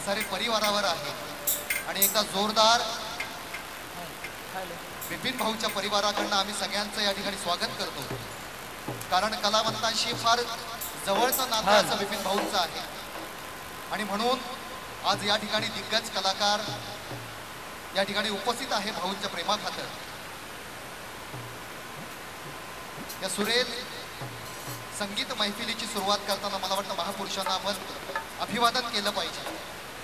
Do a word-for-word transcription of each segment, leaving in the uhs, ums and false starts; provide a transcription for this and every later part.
सारे परिवारावर आहे आणि एकदा जोरदार विपिन भाऊच्या परिवाराकडनं आम्ही सगळ्यांचं या ठिकाणी स्वागत करतो कारण कलावंतांशी फार जवळचं नातं असं विपिन भाऊंचं आहे आणि म्हणून आज या ठिकाणी दिग्गज कलाकार या ठिकाणी उपस्थित आहे भाऊंच्या प्रेमाखातर या सुरेल संगीत मैफिलीची सुरुवात करताना मला वाटतं महापुरुषांना आपण अभिवादन केलं पाहिजे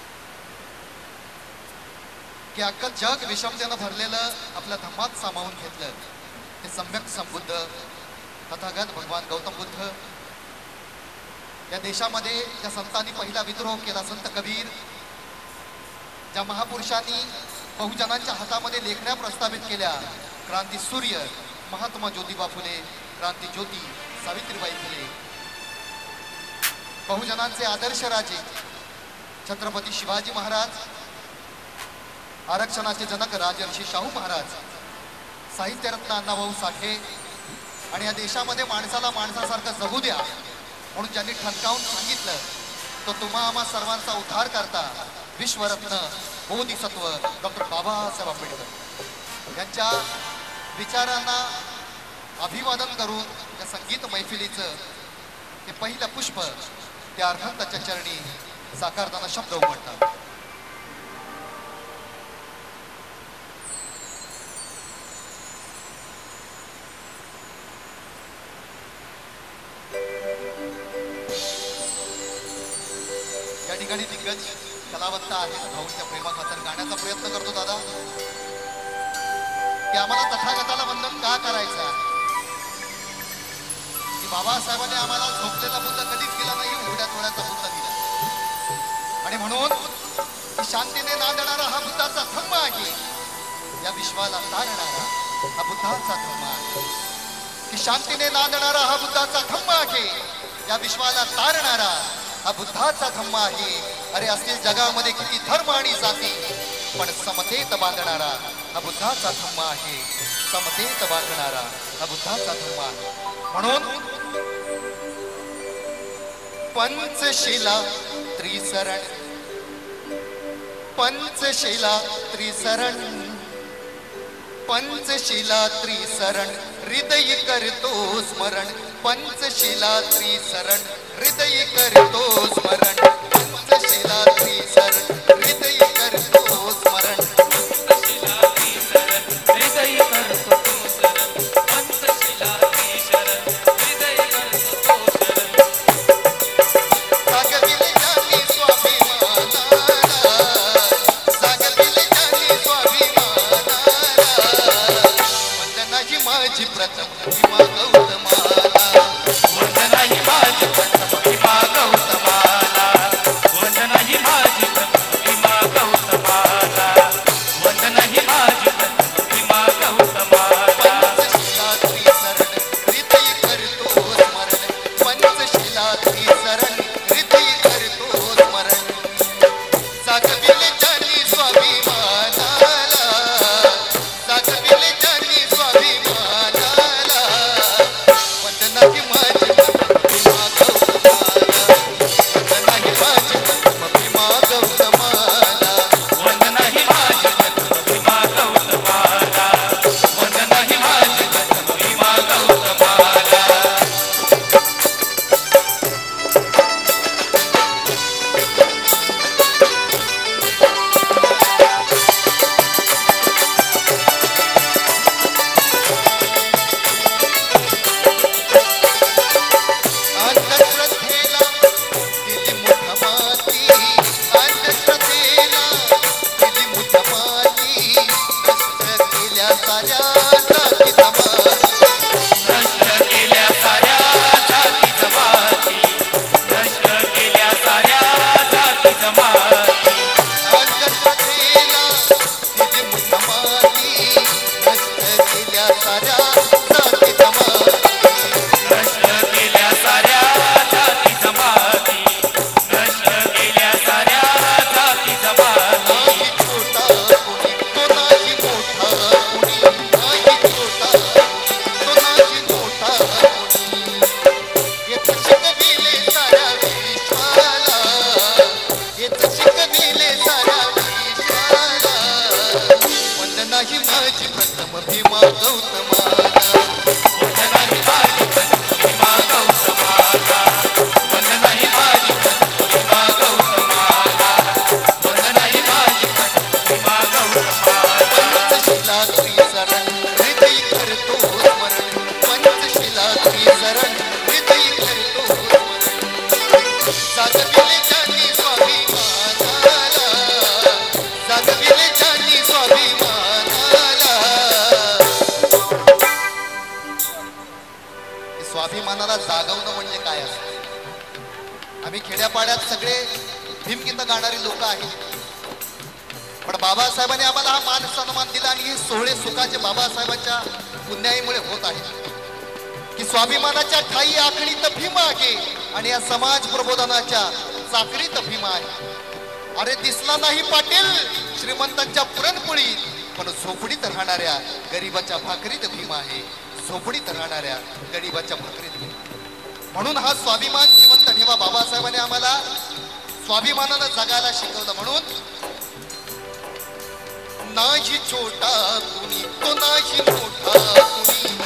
की अख्खं जग विषमतेनं भरलेलं आपल्या धम्मात सामावून घेतलं ते सम्यक संबुद्ध तथागत भगवान गौतम बुद्ध या देशामध्ये ज्या संतांनी पहिला विद्रोह केला संत कबीर ज्या महापुरुषांनी बहुजनांच्या हातामध्ये लेखण्या प्रस्थापित केल्या क्रांती सूर्य महात्मा ज्योतिबा फुले क्रांती ज्योती सावित्रीबाई फुले बहुजनांचे आदर्श राजे छत्रपती शिवाजी महाराज आरक्षणाचे जनक राजर्षी शाहू महाराज साहित्यरत्न अण्णाभाऊ साठे आणि या देशामध्ये माणसाला माणसासारखं जगू द्या म्हणून ज्यांनी ठणकावून सांगितलं तो तुम्हा आम्हा सर्वांचा उद्धार करता विश्वरत्न बोधिसत्व डॉक्टर बाबासाहेब आंबेडकर यांच्या विचारांना अभिवादन करून या संगीत मैफिलीचं ते पहिलं पुष्प त्या अर्थांच्या चरणी साकारताना शब्द उमटतात या ठिकाणी दिग्गज कलावंत आहेत भाऊंच्या प्रेमाखातर गाण्याचा प्रयत्न करतो दादा की आम्हाला तथागताला वंदन का करायचं आहे की बाबासाहेबांनी आम्हाला झोपलेला बुद्ध कधीच दिला नाही उघड्या डोळ्याचा बुद्ध दिला आणि म्हणून शांतीने नांदणारा हा बुद्धाचा धम्म आहे या विश्वाला तारणारा हा बुद्धाचा धम्म आहे की शांतीने नांदणारा हा बुद्धाचा धम्म आहे या विश्वाला तारणारा हा बुद्धाचा धम्म आहे अरे असतील जगामध्ये किती धर्म आणि जाती पण समतेत बांधणारा हा बुद्धाचा धम्म आहे समतेत बांधणारा हा बुद्धाचा धम्म आहे म्हणून पंचशिला त्रिसरण पंचशिला त्रिसरण पंचशिला त्रिसरण हृदय करतो स्मरण पंचशिला त्रिसरण हृदय करतो स्मरण पंचशिला त्रिसरण हृदय करतो स्मरण पंचशिला त्रिसरण हृदय करतो स्मरण पंचशिला त्रिसरण हृदय करतो स्मरण सागविल जानी स्वाभिमानाला सागविल जानी स्वाभिमानाला वंदना ही माझी प्रथम हिमा गौतमाला वंदना ही माझी प्रथम हिमा गौतमाला वंदना खेड्यापाड्यात सगळे भीमगीत गाणारी लोक आहेत, पण बाबासाहेबांनी आम्हाला हा मान सन्मान दिला आणि हे सोहळे सुखाचे बाबासाहेबांच्या पुण्याईमुळे होत आहेत की स्वाभिमानाच्या ठाई आखणीत भीम आहे आणि या समाज प्रबोधनाच्या चाकरीत भीम आहे. अरे दिसला नाही पाटील श्रीमंतांच्या पुरणपोळीत, पण झोपडीत राहणाऱ्या गरीबाच्या भाकरीत भीम आहे. झोपडीत राहणाऱ्या गरीबाच्या भाकरीत भीम. म्हणून हा स्वाभिमान जिवंत ठेवा. बाबासाहेबांनी आम्हाला स्वाभिमानानं जगायला शिकवलं. म्हणून नाही छोटा कुणी तो नाही मोठा कुणी,